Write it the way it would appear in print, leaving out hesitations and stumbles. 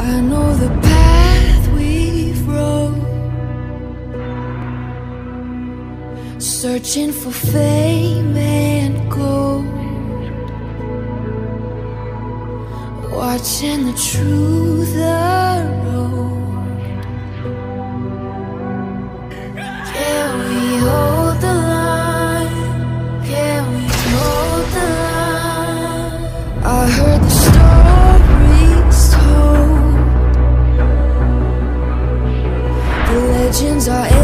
I know the path we've rode, searching for fame and gold, watching the truth erode. Can we hold the line? Can we hold the line? I heard the stories told, the legends are